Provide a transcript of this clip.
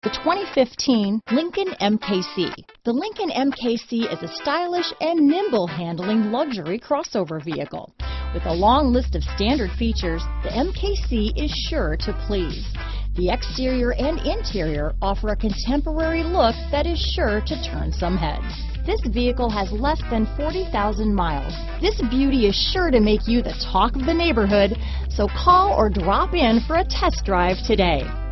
The 2015 Lincoln MKC. The Lincoln MKC is a stylish and nimble handling luxury crossover vehicle. With a long list of standard features, the MKC is sure to please. The exterior and interior offer a contemporary look that is sure to turn some heads. This vehicle has less than 40,000 miles. This beauty is sure to make you the talk of the neighborhood, so call or drop in for a test drive today.